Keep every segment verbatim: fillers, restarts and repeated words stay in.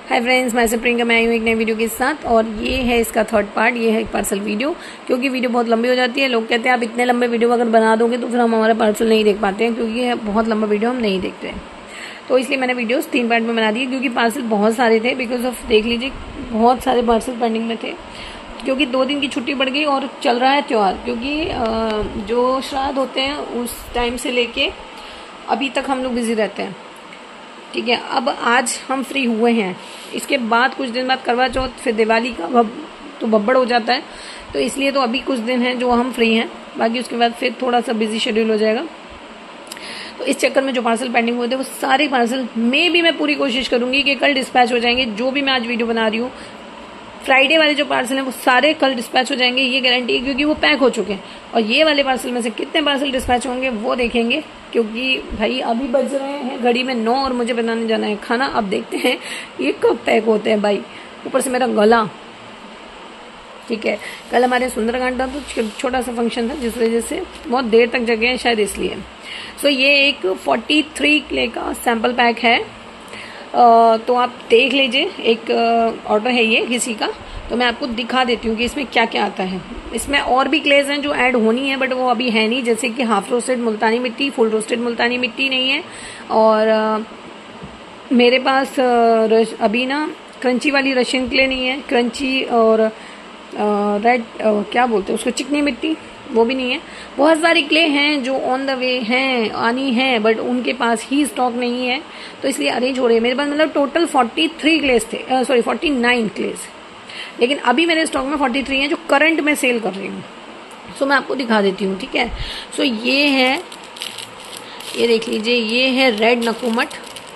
Hi friends, मैं से प्रियंका, मैं आई हूँ एक नई वीडियो के साथ। और ये है इसका थर्ड पार्ट, ये है एक पार्सल वीडियो। क्योंकि वीडियो बहुत लंबी हो जाती है, लोग कहते हैं आप इतने लंबे वीडियो अगर बना दोगे तो फिर हम हमारा पार्सल नहीं देख पाते हैं, क्योंकि ये बहुत लंबा वीडियो हम नहीं देखते हैं। तो इसलिए मैंने वीडियोस तीन पार्ट में बना दिए, क्योंकि पार्सल बहुत सारे थे। बिकॉज ऑफ देख लीजिए बहुत सारे पार्सल पेंडिंग में थे, क्योंकि दो दिन की छुट्टी पड़ गई और चल रहा है त्यौहार। क्योंकि जो श्राद्ध होते हैं उस टाइम से लेके अभी तक हम लोग बिजी रहते हैं। ठीक है, अब आज हम फ्री हुए हैं, इसके बाद कुछ दिन बाद करवा चौथ, फिर दिवाली का भब, तो भब्बड़ हो जाता है। तो इसलिए तो अभी कुछ दिन हैं जो हम फ्री हैं, बाकी उसके बाद फिर थोड़ा सा बिजी शेड्यूल हो जाएगा। तो इस चक्कर में जो पार्सल पेंडिंग हुए थे वो सारे पार्सल में भी मैं पूरी कोशिश करूंगी कि कल डिस्पैच हो जाएंगे। जो भी मैं आज वीडियो बना रही हूँ, फ्राइडे वाले जो पार्सल हैं वो सारे कल डिस्पैच हो जाएंगे, ये गारंटी है, क्योंकि वो पैक हो चुके हैं। और ये वाले पार्सल में से कितने पार्सल डिस्पैच होंगे वो देखेंगे, क्योंकि भाई अभी बज रहे हैं घड़ी में नौ और मुझे बनाने जाना है खाना। अब देखते हैं ये कब पैक होते हैं भाई। ऊपर से मेरा गला, ठीक है, कल हमारे सुंदरकांड था तो छोटा सा फंक्शन था, जिस वजह से बहुत देर तक जगे हैं शायद, इसलिए। सो ये एक तैंतालीस क्ले का सैंपल पैक है। Uh, तो आप देख लीजिए, एक ऑर्डर है ये किसी का, तो मैं आपको दिखा देती हूँ कि इसमें क्या क्या आता है। इसमें और भी क्लेज हैं जो ऐड होनी है, बट वो अभी है नहीं। जैसे कि हाफ रोस्टेड मुल्तानी मिट्टी, फुल रोस्टेड मुल्तानी मिट्टी नहीं है। और uh, मेरे पास uh, अभी ना क्रंची वाली रशियन क्ले नहीं है, क्रंची और रेड uh, uh, क्या बोलते हैं उसको, चिकनी मिट्टी, वो भी नहीं है। बहुत सारी क्ले हैं जो ऑन द वे हैं, आनी है, बट उनके पास ही स्टॉक नहीं है, तो इसलिए अरेंज हो रही है। मेरे पास मतलब टोटल तैंतालीस क्लेस थे, सॉरी उनचास क्लेस, लेकिन अभी मेरे स्टॉक में तैंतालीस हैं जो करंट में सेल कर रही हूँ। सो मैं आपको दिखा देती हूँ, ठीक है। सो ये है, ये देख लीजिए, ये है रेड नकुमट,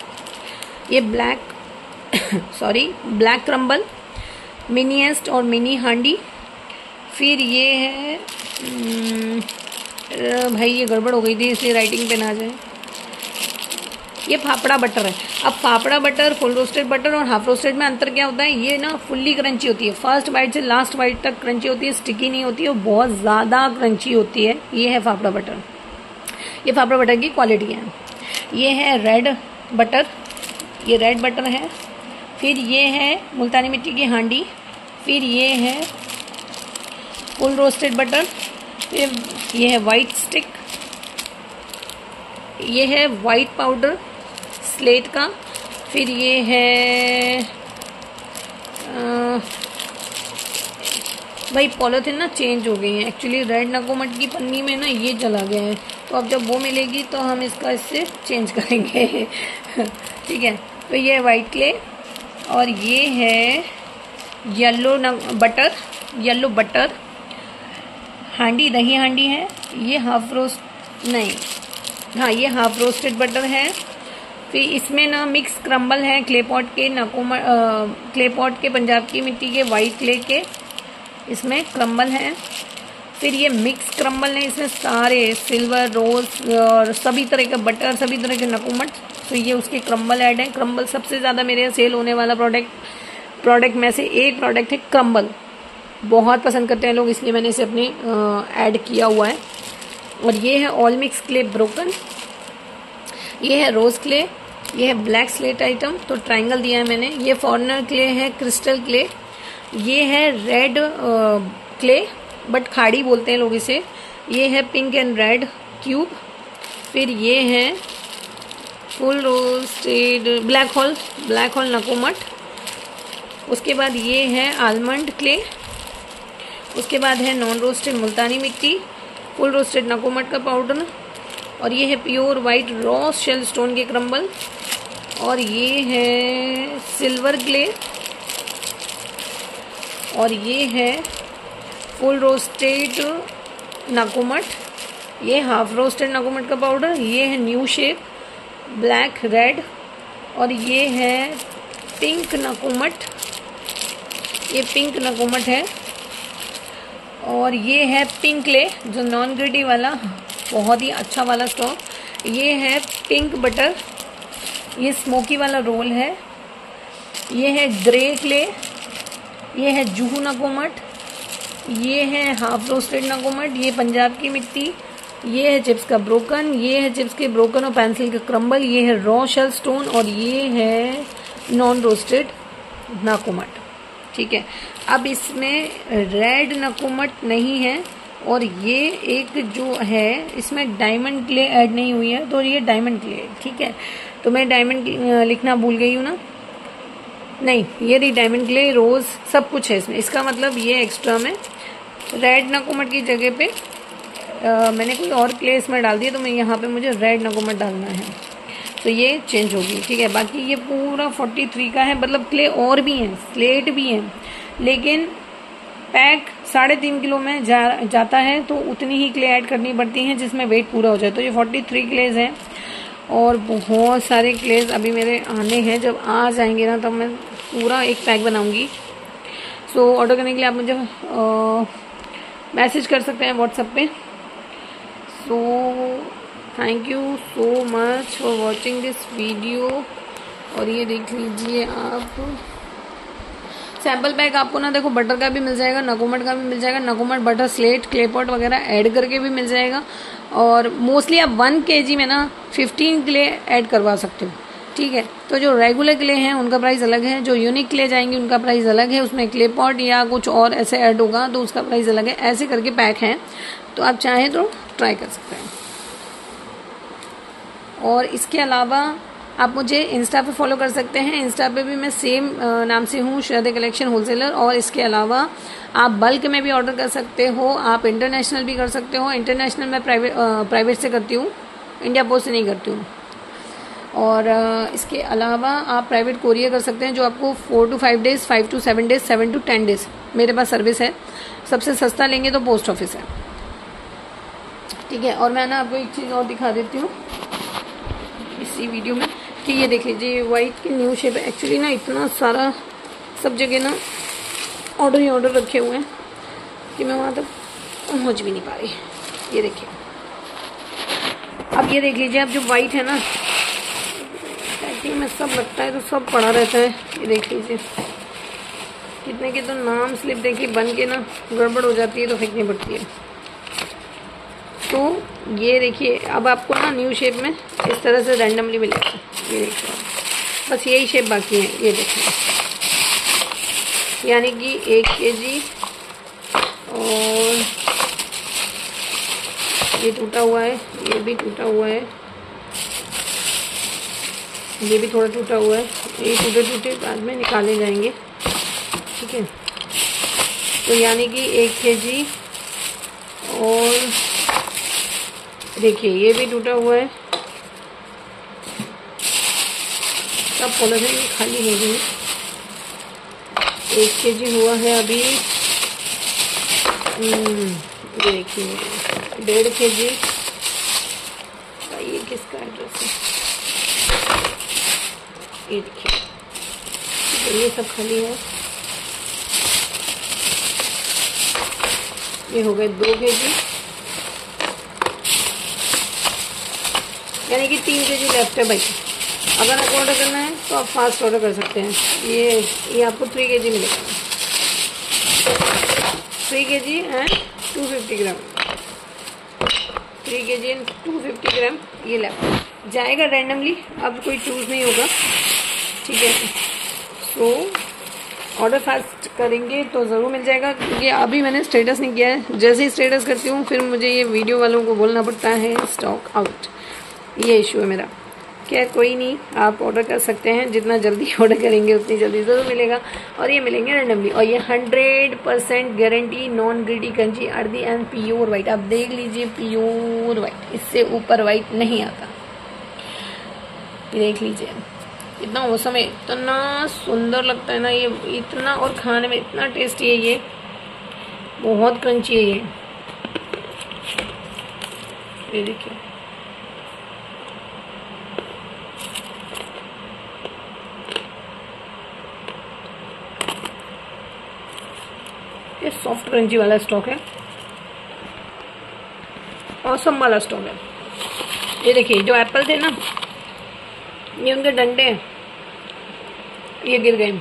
ये black sorry black crumble, miniest और मिनी हांडी। फिर ये है भाई, ये गड़बड़ हो गई थी इसलिए राइटिंग पे ना जाए, ये फाफड़ा बटर है। अब fafda butter, full roasted butter और हाफ रोस्टेड में अंतर क्या होता है? ये ना फुल्ली क्रंची होती है, फर्स्ट बाइट से लास्ट बाइट तक क्रंची होती है, स्टिकी नहीं होती है, बहुत ज़्यादा क्रंची होती है। ये है फाफड़ा बटर, ये फाफड़ा बटर की क्वालिटी है। ये है रेड बटर, ये रेड बटर है। फिर ये है मुल्तानी मिट्टी की हांडी। फिर ये है फुल रोस्टेड बटर। फिर ये है वाइट स्टिक, ये है वाइट पाउडर स्लेट का। फिर ये है आ, भाई पॉलिथीन ना चेंज हो गई है एक्चुअली, रेड नकोमट की पन्नी में ना ये चला गया है, तो अब जब वो मिलेगी तो हम इसका इससे चेंज करेंगे ठीक है। तो ये है वाइट क्ले, और ये है येलो बटर, येलो बटर हांडी, दही हांडी है। ये हाफ रोस्ट नहीं, हाँ ये हाफ रोस्टेड बटर है। फिर इसमें ना मिक्स क्रम्बल है, क्ले पॉट के नकोमा क्ले पॉट के, पंजाब की मिट्टी के, वाइट क्ले के, इसमें क्रम्बल है। फिर ये मिक्स क्रम्बल है, इसमें सारे सिल्वर, रोज और सभी तरह का बटर, सभी तरह के नकुमट, तो ये उसके क्रम्बल ऐड है। क्रम्बल सबसे ज़्यादा मेरे यहाँ सेल होने वाला प्रोडक्ट प्रोडक्ट में से एक प्रोडक्ट है क्रम्बल, बहुत पसंद करते हैं लोग, इसलिए मैंने इसे अपने ऐड किया हुआ है। और ये है ऑल मिक्स क्ले ब्रोकन, ये है रोज क्ले, ये है ब्लैक स्लेट आइटम, तो ट्रायंगल दिया है मैंने। ये फॉरनर क्ले है, क्रिस्टल क्ले। ये है रेड क्ले, बट खाड़ी बोलते हैं लोग इसे। ये है पिंक एंड रेड क्यूब। फिर ये है full roasted black hole, black hole नकोमट। उसके बाद ये है आलमंड क्ले। उसके बाद है नॉन रोस्टेड मुल्तानी मिट्टी, फुल रोस्टेड नकोमट का पाउडर। और ये है pure white raw shell stone के क्रम्बल। और ये है सिल्वर क्ले। और ये है फुल रोस्टेड नकोमट, ये हाफ रोस्टेड नकोमट का पाउडर। ये है न्यू शेप ब्लैक रेड। और ये है पिंक नकोमट, ये पिंक नकोमट है। और ये है पिंक क्ले, जो नॉन ग्रिडी वाला, बहुत ही अच्छा वाला स्टॉक। ये है पिंक बटर, ये स्मोकी वाला रोल है। ये है ग्रे क्ले, ये है जूहू नकोमट, ये है हाफ रोस्टेड नकोमट, ये पंजाब की मिट्टी, ये है चिप्स का ब्रोकन, ये है चिप्स के ब्रोकन और पेंसिल का क्रम्बल, ये है रॉ शेल स्टोन, और ये है नॉन रोस्टेड नकुमट, ठीक है। अब इसमें रेड नकुमट नहीं है और ये एक जो है इसमें डायमंड क्ले ऐड नहीं हुई है, तो ये डायमंड क्ले, ठीक है। तो मैं डायमंड लिखना भूल गई हूँ ना, नहीं ये रही डायमंड क्ले, रोज सब कुछ है इसमें। इसका मतलब ये एक्स्ट्रा में रेड नकुमट की जगह पे आ, मैंने कोई और क्ले इसमें डाल दिया, तो मैं यहाँ पे मुझे रेड नकुमट डालना है, तो ये चेंज होगी, ठीक है। बाकी ये पूरा फोर्टी थ्री का है, मतलब क्ले और भी हैं, स्लेट भी हैं, लेकिन पैक साढ़े तीन किलो में जा जाता है तो उतनी ही क्ले ऐड करनी पड़ती हैं जिसमें वेट पूरा हो जाए। तो ये फोर्टी थ्री क्लेज हैं और बहुत सारे क्लेज अभी मेरे आने हैं। जब आ जाएंगे ना तब मैं पूरा एक पैक बनाऊंगी। सो ऑर्डर करने के लिए आप मुझे मैसेज कर सकते हैं व्हाट्सएप पे। So thank you so much for watching this video. और ये देख लीजिए आप, सैम्पल पैक आपको ना देखो बटर का भी मिल जाएगा, नकुमट का भी मिल जाएगा, नकुमट बटर स्लेट क्लेपॉट वगैरह ऐड करके भी मिल जाएगा। और मोस्टली आप वन केजी में ना फिफ्टीन क्ले ऐड करवा सकते हो, ठीक है। तो जो रेगुलर क्ले हैं उनका प्राइस अलग है, जो यूनिक क्ले जाएंगे उनका प्राइस अलग है, उसमें क्ले पॉट या कुछ और ऐसे ऐड होगा तो उसका प्राइस अलग है। ऐसे करके पैक हैं, तो आप चाहें तो ट्राई कर सकते हैं। और इसके अलावा आप मुझे इंस्टा पे फॉलो कर सकते हैं, इंस्टा पे भी मैं सेम नाम से हूँ, श्रद्धे कलेक्शन होलसेलर। और इसके अलावा आप बल्क में भी ऑर्डर कर सकते हो, आप इंटरनेशनल भी कर सकते हो। इंटरनेशनल मैं प्राइवेट प्राइवेट से करती हूँ, इंडिया पोस्ट से नहीं करती हूँ। और इसके अलावा आप प्राइवेट कोरियर कर सकते हैं, जो आपको four to five days, five to seven days, seven to ten days मेरे पास सर्विस है। सबसे सस्ता लेंगे तो पोस्ट ऑफिस है, ठीक है। और मैं ना आपको एक चीज़ और दिखा देती हूँ इसी वीडियो में कि ये देख लीजिए वाइट की न्यू शेप है। एक्चुअली ना इतना सारा सब जगह ना ऑर्डर ही ऑर्डर रखे हुए हैं कि मैं वहाँ तक पहुँच भी नहीं पा रही। ये देखिए, अब ये देख लीजिए, अब जो वाइट है ना पैकिंग में सब लगता है तो सब पड़ा रहता है। ये देख लीजिए कितने के तो नाम स्लिप देखिए बन के ना गड़बड़ हो जाती है तो फेंकनी पड़ती है। तो ये देखिए अब आपको ना न्यू शेप में इस तरह से रैंडमली मिलेगा। ये देखिए बस यही शेप बाकी है। ये देखिए यानी कि एक केजी और ये टूटा हुआ है, ये भी टूटा हुआ है, ये भी थोड़ा टूटा हुआ है। ये टूटे टूटे बाद में निकाले जाएंगे, ठीक है। तो यानी कि एक केजी और देखिए ये भी टूटा हुआ है, सब पॉलिथीन खाली हो गई। एक केजी हुआ है अभी, ये देखिए डेढ़ केजी। ये किसका एड्रेस है, ये देखिए, तो ये सब खाली है। ये हो गए दो केजी, यानी कि तीन केजी लेफ्ट है भाई। अगर आपको ऑर्डर करना है तो आप फास्ट ऑर्डर कर सकते हैं। ये ये आपको थ्री केजी मिलेगा, three KG and two fifty gram, three KG and two fifty gram ये लेफ्ट जाएगा रैंडमली। अब कोई चूज नहीं होगा, ठीक है। तो ऑर्डर फास्ट करेंगे तो ज़रूर मिल जाएगा, क्योंकि अभी मैंने स्टेटस नहीं किया है। जैसे ही स्टेटस करती हूँ फिर मुझे ये वीडियो वालों को बोलना पड़ता है स्टॉक आउट, ये इशू है मेरा। क्या कोई नहीं, आप ऑर्डर कर सकते हैं, जितना जल्दी ऑर्डर करेंगे उतनी जल्दी ज़रूर मिलेगा। और ये मिलेंगे रैंडमली। और ये hundred percent guarantee non gritty crunchy earthy and pure white. आप देख लीजिए प्योर वाइट, इससे ऊपर वाइट नहीं आता। ये देख लीजिए इतना औसम है, इतना सुंदर लगता है ना ये, इतना, और खाने में इतना टेस्टी है ये, बहुत क्रंची है ये। ये देखिए ये सॉफ्ट क्रंची वाला स्टॉक है, औसम वाला स्टॉक है। ये देखिए जो एप्पल थे ना, ये उनके डंडे हैं, ये गिर गए।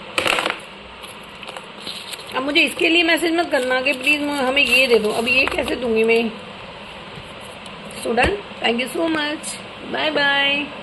अब मुझे इसके लिए मैसेज मत करना कि प्लीज हमें ये दे दो, अब ये कैसे दूंगी मैं। So done, thank you so much, bye bye.